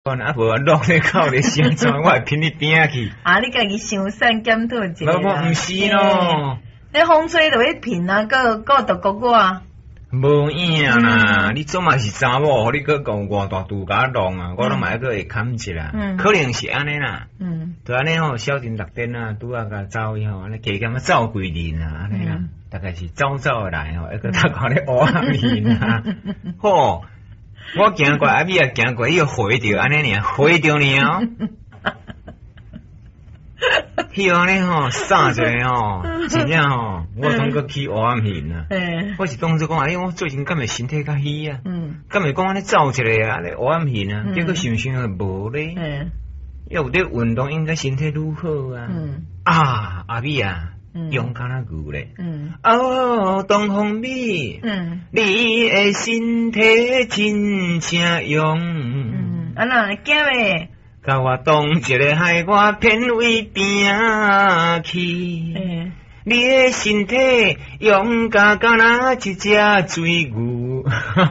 啊无落咧口咧先怎，我会拼你顶去。 啊，你家己想善检讨一下。 无毋是咯， 你风吹就要拼啊，个独国我啊。 无影啦，你总嘛是查某，你搁讲偌大度假弄啊，我拢嘛个会砍一啦。可能是安尼啦。就安尼吼，小दिन6点啊，拄啊甲走伊吼，安尼加减啊走几年啊，安尼啦，大概是走来吼，一个大概咧乌暗面啊，吼。我行过阿米也行过，伊个回着安尼尔，回着呢哦。去安尼吼，撒者吼，真正吼，我感觉去黑暗面啊。我是当作讲，我最近敢会身体较虚啊？敢会讲安尼走一个啊，咧黑暗面啊？结果想想无咧。要有咧运动，应该身体愈好啊。啊，阿米啊。勇敢啊牛咧，哦，东方美，你的身体真正勇， 啊那惊诶， 甲我当一个害我偏为边去，你的身体勇敢敢若一只水牛，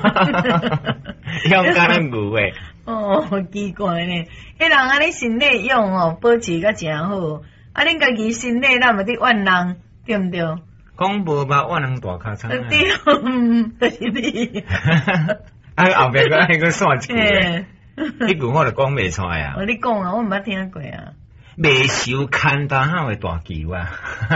勇敢啊牛诶， 哦，奇怪呢，迄人安尼身体勇哦，保持甲真好。啊，恁家己身体哪无伫怨人，对毋对？ 讲无捌怨人大尻川啊！ 对，就是你。 啊，后壁个爱个算一句，迄句我就讲袂出来啊。 你讲啊，我毋捌听过啊。 未收牵大口的大球啊，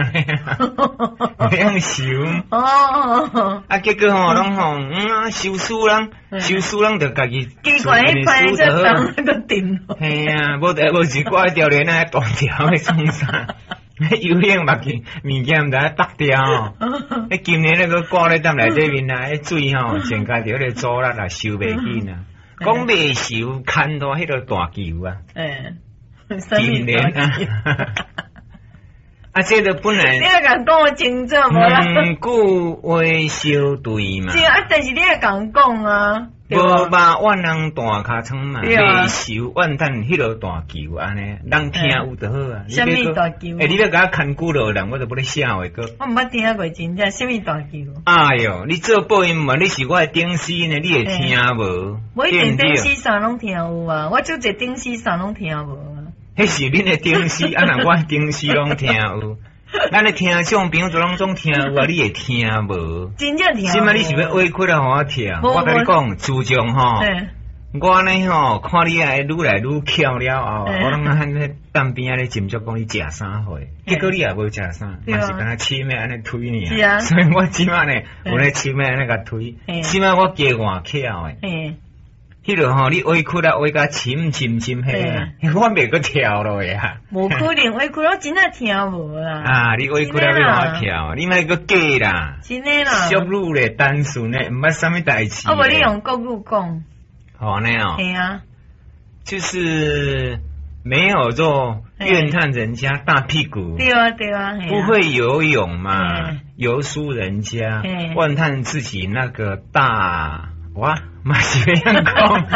两收。哦。啊，结果吼，拢吼，收输人就家己。 奇怪，迄排就当那个顶。 嘿啊，无是挂条链啊，大条的创啥？有氧物件毋知搭掉哦。今年那个挂咧踮内底面啊，迄水吼，全家条咧阻力啊，收袂紧啊。讲未收牵大迄个大球啊。今年啊，啊，这个本来你要讲我清楚无啦？ 句话相对嘛。 是啊，但是你要讲啊。 无捌怨人大尻川嘛，未受怨叹迄落大球安尼，人听有就好啊。 什么大球？ 你要甲我牵久落人，我就不咧写话个。 我毋捌听过真正什么大球。 哎哟，你做播音嘛，你是我的顶司呢，你会听无？ 我一定顶司啥拢听有啊，我就一顶司啥拢听无啊。 迄是恁的顶司，啊那我顶司拢听有。咱咧听唱朋友做拢总听有啊，你会听无？ 真正听。 是嘛？你是要委屈啊？互我听？我甲你讲，自从吼，我呢吼看你啊愈来愈巧了后，我拢喺咧当边啊咧斟酌讲你食啥货，结果你也无食啥，嘛是敢若深的安尼推你啊。所以我即摆呢有咧深的安尼甲推，起码我加换巧诶。迄落吼，你委屈啊，委甲深迄，我袂搁跳落呀。 无可能委屈，我真正听无啦。 啊，你委屈了要我跳，你莫搁假啦。 真诶啦。 俗语咧，单纯咧，毋捌啥物代志。 啊，无你用国语讲。 好呢哦。 对啊。 就是没有做怨叹人家大屁股。 对啊，对啊。 不会游泳嘛，游输人家，怨叹自己那个大。哇，嘛是要样讲，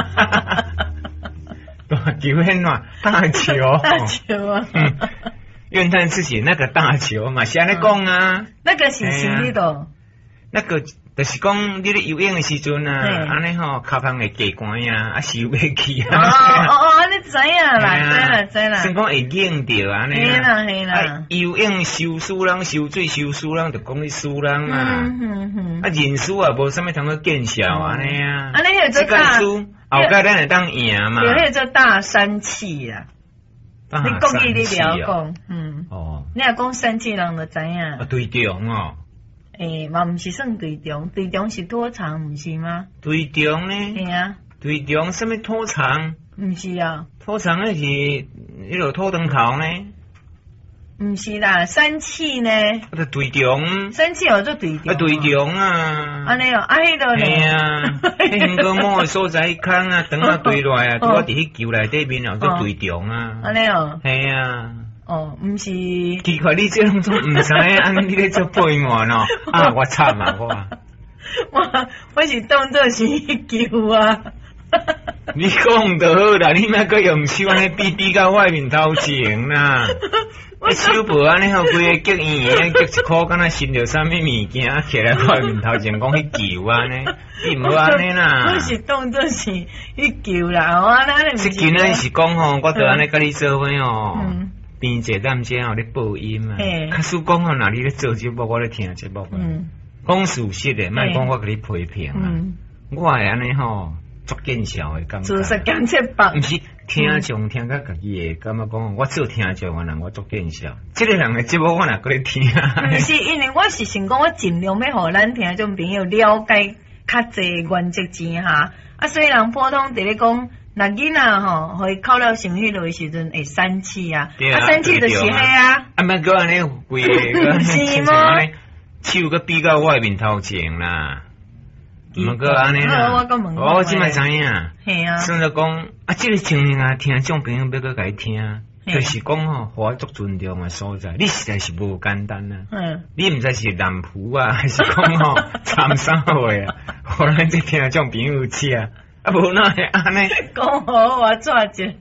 大球很暖，大球， 大球啊， 怨叹自己那个大球嘛，是安尼讲啊。 那个是什么的？ 那个就是讲你咧游泳的时阵啊，安尼吼，脚旁会加关啊，啊游袂起啊。 安尼知影啦，知啦。 先讲会硬着安尼啦。 嘿啦嘿啦。 游泳受输人，受水受输人，就讲你输人啊。啊认输啊，无啥物通去见效安尼啊。 安尼迄做大输， 后盖咱会当赢嘛。 有迄做大生气啦。你讲伊你了讲，哦。你若讲生气人就知影。 啊对中哦。 嘛毋是算对中，对中是拖长，毋是吗？ 对中呢？ 系啊。对中什么拖长？ 毋是啊。拖长那是迄落拖长头呢？ 毋是啦，生气呢？ 啊，对中。生气有做对中。啊， 对中啊。 安尼哦，啊，迄落呢？ 系啊，迄个某的所在空啊，等啊对落啊，拄我伫迄球内底面哦，做对中啊。 安尼哦。 系啊。 哦，毋是。 奇怪，你这种毋知安尼你咧做配员哦？啊，我惨啊，我是当作是球啊。 你讲就好啦，你莫搁用手安尼比到外面头前啦。你手无安尼吼，规个脚圆，脚一箍，敢若伸着啥物物件起来外面头前讲迄球安尼，你毋好安尼啦。 我是当作是迄球啦，我安尼。 即今仔是讲吼，我着安尼甲你做伙吼，边坐担遮吼咧播音啊。假使讲吼，若你咧做节目，我咧听节目啊。讲事实诶，莫讲我甲你批评啊。我会安尼吼。足见效诶，感觉。 做实检测吧。 毋是听众听甲家己诶，感觉讲我做听众诶人，我足见效。即个人诶节目我若搁咧听。 毋是，因为我是想讲，我尽量要互咱听众朋友了解较侪原则之下。啊，虽然普通伫咧讲，若囡仔吼，互伊哭了生气落诶时阵会生气啊。啊，生气就是迄啊。 啊，莫搁安尼规个， 是吗？ 手搁比到外面头前啦。毋过安尼啦，我即摆知影， 系啊， 算着讲啊，即个情形啊，听众朋友要搁甲伊听，就是讲吼，互我足尊重诶所在，你实在是无简单啊。你毋知是男仆啊，还是讲吼参啥话啊？互咱这听众朋友听啊，啊无哪会安尼？ 讲好我做一个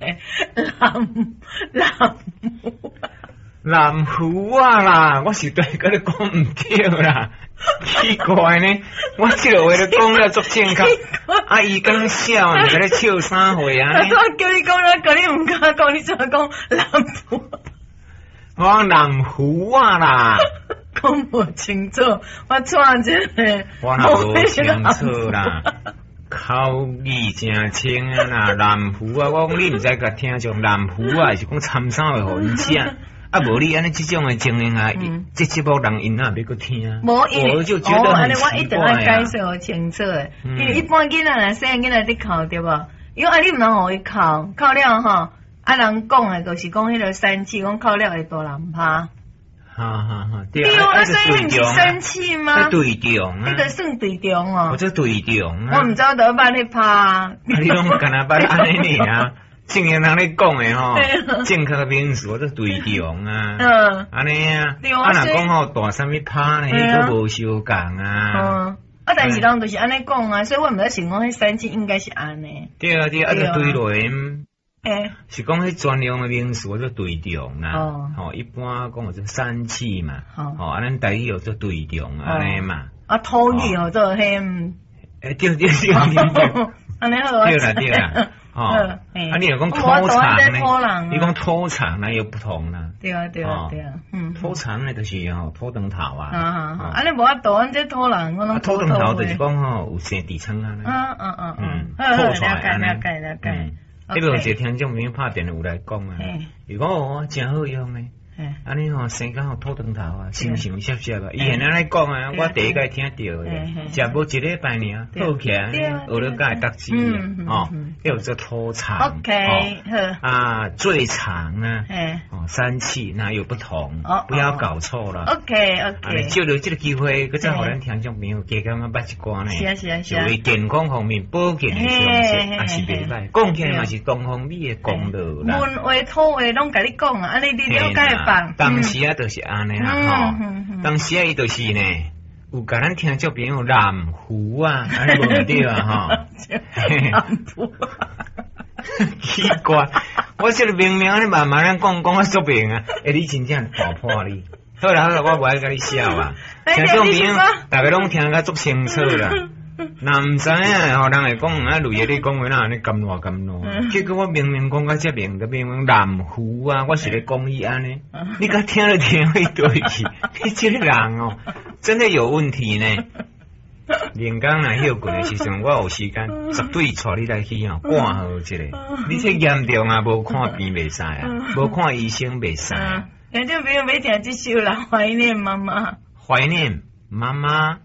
男仆啊啦，我是对甲你讲毋对啦。奇怪呢，我即个话咧讲了足正确，啊伊敢咧笑，毋知咧笑啥话啊？ 我叫你讲啦，叫你毋敢讲，你怎讲男仆？ 我男仆啊啦， 讲无清楚，我创一个， 我若无清楚啦，口语真清啊啦，男仆啊，我讲你毋知甲听像男仆啊，是讲参啥话互因食。啊，无你安尼即种诶情形啊，即节目人因哪要搁听？我就觉得很奇怪啊。 我一定要解释清楚诶，因为一般囡仔若细囡仔伫哭对无？因为啊，你毋通互伊哭了吼，啊人讲诶，就是讲迄个生气，讲哭了会大人拍。对啊，所以你毋是生气吗？ 对中啊， 迄个算对中哦。 我这对中啊。 我毋知道倒捌咧拍。 你拢干那捌安尼尔？正经人咧讲诶吼，正确诶名词我都对中啊，安尼啊，啊若讲吼大啥物拍呢，迄个无相共啊。 啊，但是人就是安尼讲啊，所以我毋知想讲迄生气应该是安尼。 对啊，啊就对落是讲迄专用诶名词我就对中啊。吼，一般讲就生气嘛，吼，啊咱台语就对中安尼嘛。 啊，土语吼做迄对， 安尼好。 对啦。啊，你又讲拖长呢？你讲拖长那又不同啦。 对啊， 拖长呢就是吼拖长头啊。 啊，你无法度，咱这拖人，我拢拖长头就是讲吼有生痔疮啊。 拖出来安尼。了解。 迄个有一个听众朋友拍电话有来讲啊，伊讲哦真好用诶。安尼吼生敢吼拖长头啊，心想涩涩啊。伊现安尼讲啊，我第一个听到诶，食无一礼拜尔，好起来，学了甲会得志啊，叫做拖长。 OK， 啊，最长啊，生气那有不同，不要搞错了。 OK， 借着这个机会，佮再互咱听众朋友加减啊捌一寡呢。是啊。为健康方面保健诶常识，也是袂歹。讲起来嘛是东方美诶公道啦。 文话土话拢甲你讲啊，安尼你了解。 当时啊，就是安尼啦吼。当时啊，伊就是呢，有甲咱听众朋友蓝湖啊，安尼无对啊吼。 蓝湖， 奇怪，我这个明明安尼慢慢咱讲我说明啊，你真正打破你。好啦，我无爱甲你笑啊。听众朋友，大家拢听甲足清楚啦。那毋知影吼，人会讲啊，类似你讲话哪安尼咁烂，结果我明明讲甲遮明，个明明蓝湖啊，我是咧讲伊安尼，你甲听了听一对去，你这个人哦，真的有问题呢。连讲若休困的时阵，我有时间绝对带你来去哦，挂号一下。你这严重啊，无看病袂使啊，无看医生袂使。 听众朋友要听这首啦，怀念妈妈。 怀念妈妈。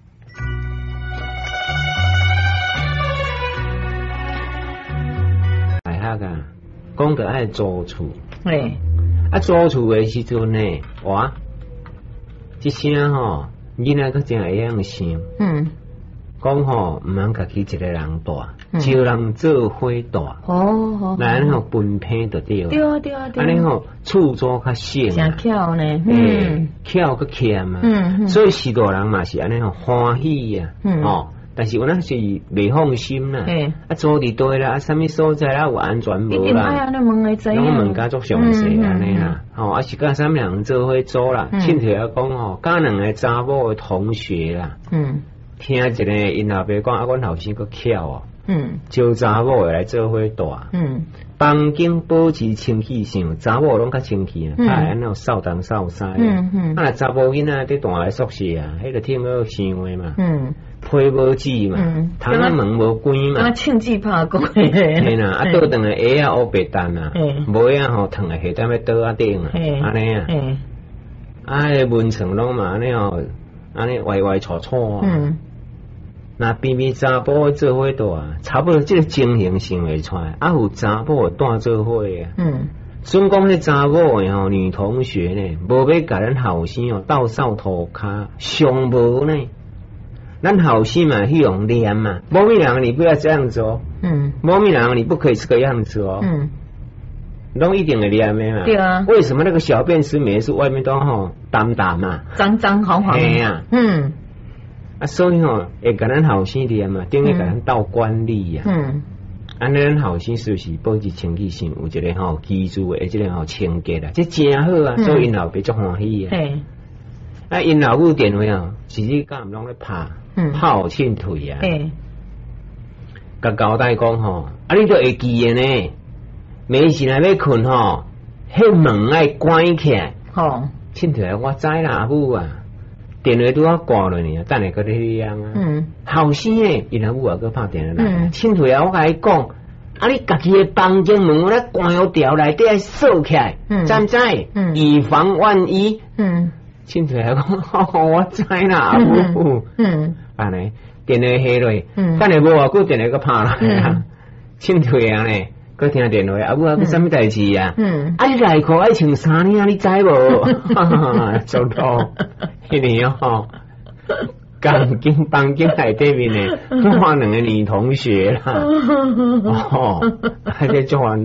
讲着爱租厝，租厝诶时阵呢，哇，即声吼，囡仔佫真会晓想，讲吼毋通家己一个人大，招人做伙大，来安尼吼分配就对，对，安尼吼厝租较少， 真巧呢， 巧佫欠啊，所以许多人嘛是安尼吼欢喜啊， 但是有那是未放心啦，啊住伫对啦，啊什么所在啦有安全无啦，拢问家族详细安尼啦，啊是甲啥物人做伙做啦，凊退啊讲吼，甲两个查某的同学啦，听一个因老爸讲，啊阮后生佫巧哦，招查某的来做伙住，房间保持清气上，查某拢较清气啊，安尼有扫东扫西啊，啊查某囡仔伫大个宿舍啊，迄个听好想话嘛。被无止嘛，窗仔门无关嘛， 啊，庆忌拍过， 嘿啦，啊，倒转来鞋啊乌白蛋啊，无啊吼，躺在下踮咧倒啊顶啊，安尼啊，啊，迄个门床拢嘛安尼吼，安尼歪歪错错啊，那偏偏查甫做伙住啊，差不多即个情形想袂出来，啊，有查甫带做伙啊，总讲迄查某诶吼女同学呢，无要甲咱后生哦斗扫涂骹，上无呢。咱好心嘛，去用念嘛，某咪人你不要这样做，某咪人你不可以这个样子哦，拢一定会念的嘛。对啊。为什么那个小便池每次外面都吼澹澹嘛？脏脏黄黄。嘿啊。啊，所以吼会甲咱后生念嘛，等于甲咱斗管理呀。安尼咱后生是不是保持清气上有一个吼居住的，即个吼清洁啦，这真好啊，所以因老爸足欢喜啊。啊，因老母电话啊，时时间拢咧拍。泡凊退啊！甲交代讲吼，啊你都会记的呢。每时来要困吼，迄门爱关起来。吼，凊退我知啦，阿母啊，电话拄啊挂落呢，等下搁咧样啊。后生诶，因阿母啊搁拍电话来，凊退啊，我甲你讲，啊你家己诶房间门咧关好掉，内底爱锁起来，知唔知？以防万一。凊退啊讲，我知啦，阿母。安尼电话下落，等下无偌久电话佮拍来啊，凊退啊呢，佮听电话，啊母啊，佮啥物代志啊？啊你内裤爱穿衫呢，你知无？做到，迄年吼，房间内底面呢，换两个女同学啦，还在做烦恼，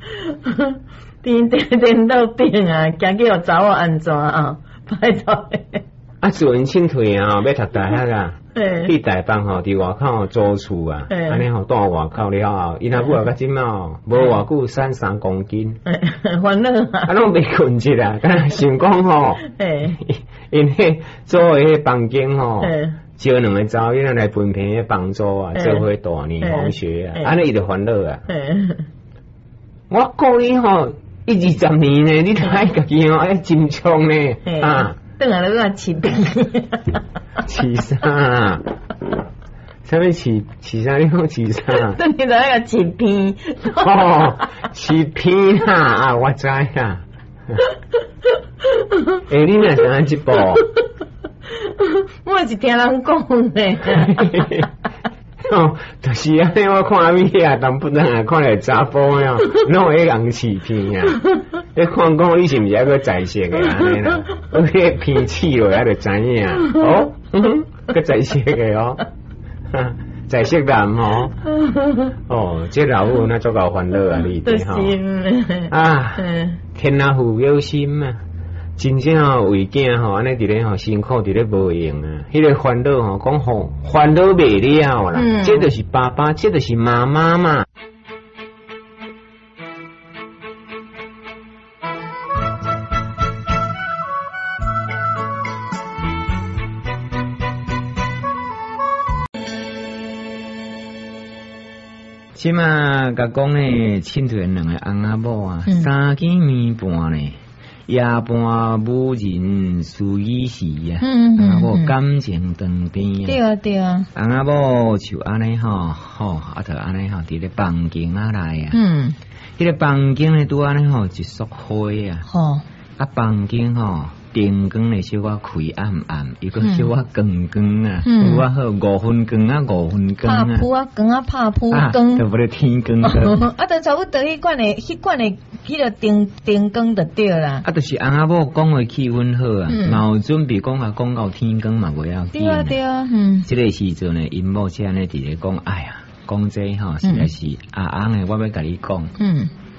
颠到病啊，惊叫查某安怎啊？拜托。 啊，自阮凊退啊，要读大学啊，去台北吼，伫外口租厝啊，安尼吼住外口了后，因阿母啊，甲即嘛无偌久瘦3公斤， 烦恼啊， 拢袂困去啦，敢想讲吼，因迄租诶迄房间吼，招两个查某囡仔来分配迄房租啊，做伙大女同学啊，安尼伊就烦恼啊。我讲你吼，10-20年呢，你都爱家己吼爱珍重呢啊。等下你讲饲鼻，饲啥？啥物饲啥？你讲饲啥？ 等下来个饲鼻。 哦，饲鼻啦！啊，我知啦。你若是安即步？ 我是听人讲的。 哦，就是安尼，我看米啊，但不能啊，看来查甫呀，拢会人饲鼻啊。你看讲你是毋是还个在色嘅安尼啦？我迄鼻刺落来就知影哦，个在色嘅哦，在色男哦，哦，这老母那足够烦恼啊，你哋吼啊，天啊父有心啊，真正吼为囝吼安尼伫咧吼辛苦伫咧无用啊，迄个烦恼吼讲吼烦恼袂了啦，这就是爸爸，这就是妈妈嘛。即嘛甲讲呢，凊退两个翁仔某啊，3更暝半呢，夜半无人思伊时啊，翁仔某感情长甜啊。对啊对啊，翁仔某就安尼吼，啊就安尼吼，伫咧房间仔内啊，迄个房间咧拄安尼吼，一束花啊，啊房间吼。灯光咧小可开暗暗，伊个小可光光啊，有啊好5分光啊5分光啊，拍扑啊光啊拍扑光，就无咧天光啊，就差不多迄款诶迄个灯光就对啦。啊，就是翁仔某讲话气氛好啊，嘛有准备讲到天光嘛，袂要紧。对啊对啊，即个时阵呢，因某先呢伫咧讲，哎呀，讲这吼实在是阿翁诶，我要甲你讲。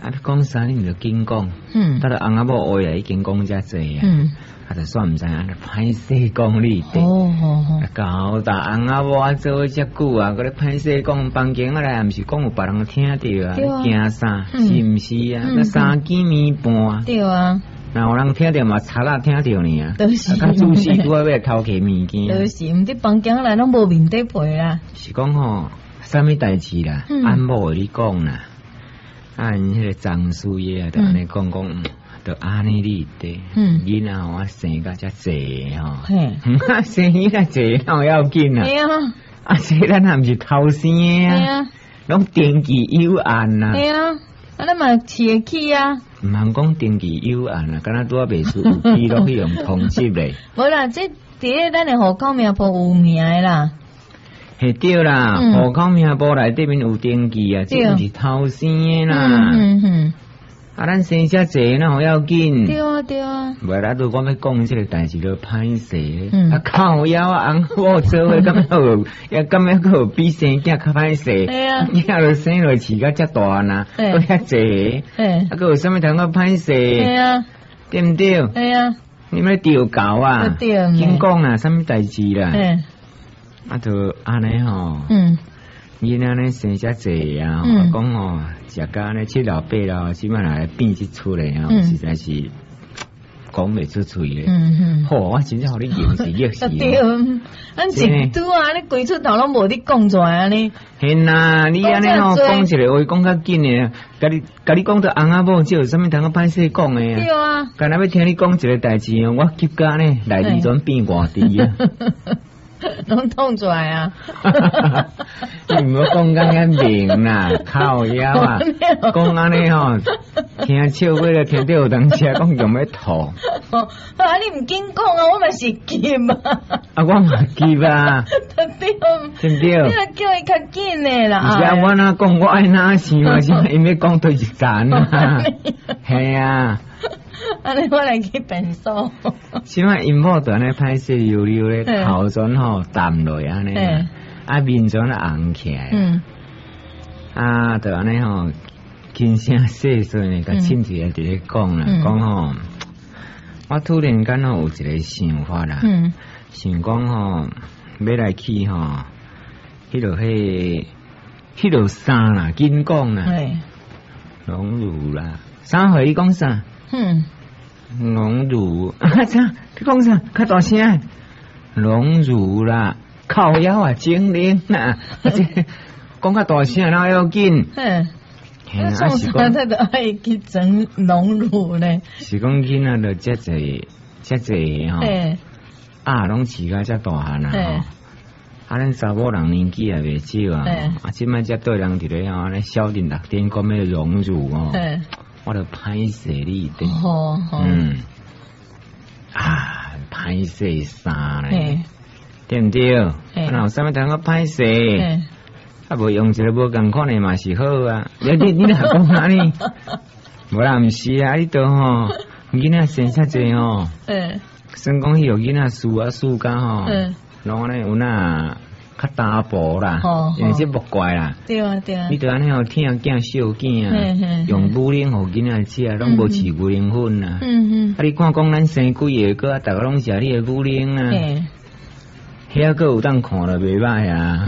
啊，讲啥你就紧讲，到了翁仔某话也已经讲遮济啊，啊，就算毋知安尼歹势讲你哋，搞大翁仔某啊做遮久啊，嗰啲歹势讲房间啊来，毋是讲有别人听着啊，你惊啥？是毋是啊？那3更暝半， 对啊。 那有人听着嘛，贼仔听着呢啊，都是。啊，主事拄要偷摕物件， 都是，毋伫房间内拢无面对陪啦。 是讲吼，啥物代志啦？安某会你讲啦，啊，因迄个张叔爷啊，就安尼讲，就安尼哩的。囡仔我生甲遮济吼，生囡仔济哪要紧啊？啊，这咱也毋是偷生啊，拢登记有案啊。 啊，咱嘛饲会起啊。 毋通讲登记有案啊，敢若拄啊袂输有记录去用通缉咧。 无啦，这伫咧咱的户口名簿有名的啦。 系对啦，户口名簿内底面有登记啊，这毋是偷生的啦。啊，咱生遮济哪有要紧？ 对啊，对啊。 袂啦，如果要讲这个代志，就歹势。啊，靠腰啊，翁某做伙敢有，也敢要有比生囝较歹势。哎呀，囝就生落饲甲遮大呐，都遐济。啊，佮有啥物通个歹势？哎呀，对毋对？哎呀，你们调教啊？紧讲啊，啥物代志啦？啊，就安尼吼。囡仔呢生遮济啊，讲吼，食甲安尼7老8老，即摆来变一出来啊，实在是讲袂出嘴咧。好，我真正互你硬是热死。 对，咱一拄啊，你规出头拢无你讲出来安尼。 嘿呐，你安尼吼讲一个话讲较紧诶，甲你讲到翁仔某，即有啥物通个歹势讲诶啊？对啊。干那要听你讲一个代志哦，我急甲呢内地转变外地啊。 拢痛出来啊！ 你唔好讲咁样明啦，靠腰啊！讲安尼吼，听笑话了，听到有当时讲用要吐。 啊，你唔紧讲啊，我嘛是急啊！ 啊，我嘛急啊！ 对不对？ 你若叫伊较紧诶啦！ 是啊，我哪讲我爱哪想啊？是因为讲对一站啊，系啊。 安尼我来去变数。 即摆因某就安尼歹势溜溜咧，头转吼淡落安尼，啊面转红起来，啊就安尼吼，轻声细碎呢，甲亲戚伫咧讲啦，讲吼，我突然间吼有一个想法啦，想讲吼要来去吼，迄落衫啦，紧讲啦，拢如啦，啥回你讲啥？龙乳啊！啥？你讲啥？较大声！龙乳啦，靠腰啊，精灵啊！讲较大声，哪要紧？ 啊，是讲他都爱去整龙乳咧。 是讲囡仔就遮济吼，啊，拢饲甲遮大汉啊！啊，咱查某人年纪也袂少啊！啊，即摆遮对人伫咧吼，安尼少年6点讲要龙乳哦。我就歹势你的，歹势衫咧，对毋对？然后啥物通个歹势，啊无用一个无共款的嘛是好啊。你若讲安尼，无啦，毋是啊，你都吼囡仔生遮济吼，算讲迄个囡仔输甲吼，拢安尼有哪？较大步啦，因为这不怪啦。对啊，对啊。你着安尼吼，听囝小囝啊，用牛奶互囡仔食，拢无饲牛奶粉啊。啊，你看讲咱生几个，逐个拢食你的牛奶啊。遐个有当看了袂歹啊。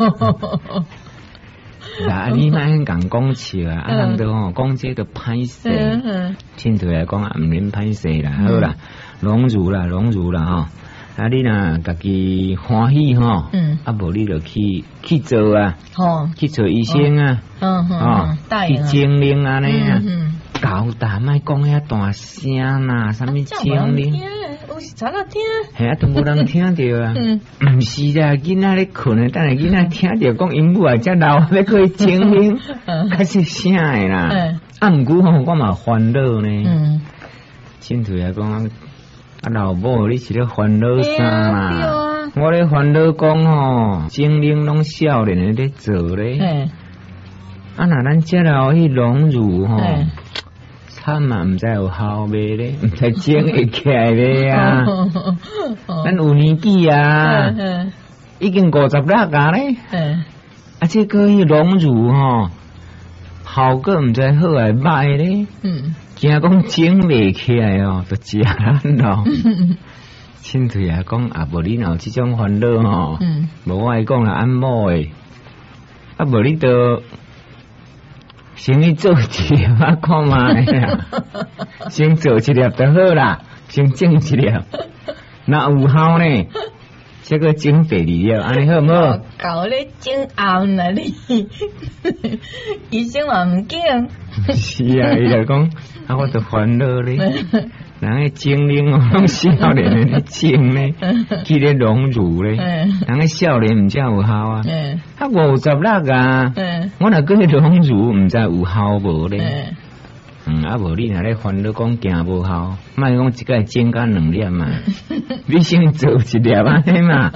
嗱，你莫咁讲笑啊，人都吼讲这个歹势，亲对来讲啊，毋免歹势啦，好啦，拢如啦吼。啊！你若家己欢喜吼，啊无你就去做啊，去做医生啊，去精灵安尼啊，搞大莫讲遐大声啦，啥物精灵， 有时早听， 系啊，都无人听着啊，毋是啦，囡仔咧困啊，等下囡仔听着讲鹦鹉啊，遮老要去精灵，较是声诶啦，啊毋过吼，我嘛烦恼呢，亲嘴来讲。啊，老母，你是咧烦恼啥啦？我咧烦恼讲吼，精灵拢少年咧做咧。啊，那咱遮老去融入吼，惨啊，毋知有效未咧，毋知整会起来咧啊。咱有年纪啊，已经56啊咧。啊，这个去融入吼， 效果毋知好还歹咧。惊讲整袂起来哦，就食咱咯。亲嘴啊，讲啊，无你若有即种烦恼吼，无我来讲啦，按摩诶，啊，无你都先去做一粒啊，看卖啦，先做一粒就好啦，先整一粒，若有效呢，再个整第二粒，安尼好唔好？ 搞咧整红啦你，医生话毋惊。 是啊，伊就讲啊，我都烦恼咧。人个精灵哦，拢少年诶咧整咧，去咧融入咧。人个少年毋才有效啊，啊56啊，我若去融入，毋知有效无咧。啊无你若咧烦恼讲行无效，莫讲一个整甲2粒嘛，你先做一粒安尼嘛。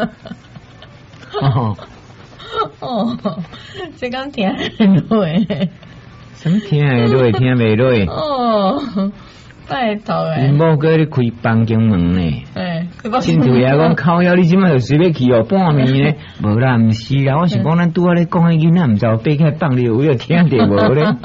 这讲听落。 什么听会落？听袂落？ 拜托诶！ 你某叫你开房间门呢？亲嘴啊，讲靠腰，你即摆就随便去哦，半暝呢？无啦，毋是啦，我是讲咱拄仔咧讲迄囡仔，毋知有爬起来放你，有听着无咧？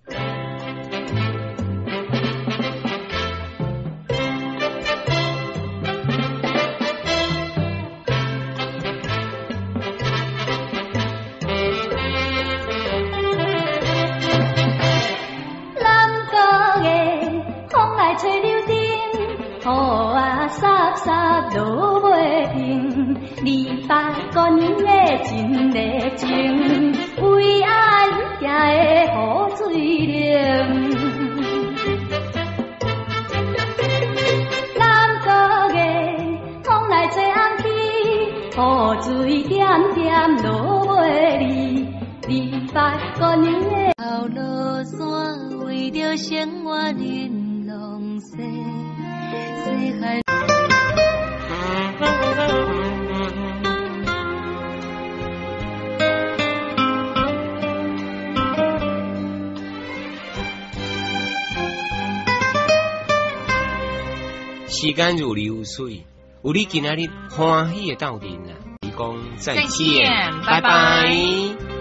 落袂平，28个年的真热情，为爱行的雨水灵。南国的风来吹红旗，雨水点点落袂离。28个年的后落山，为着生活忍浪世，世海。 时间如流水，有你今仔日欢喜的斗阵啊！你讲再见，拜拜。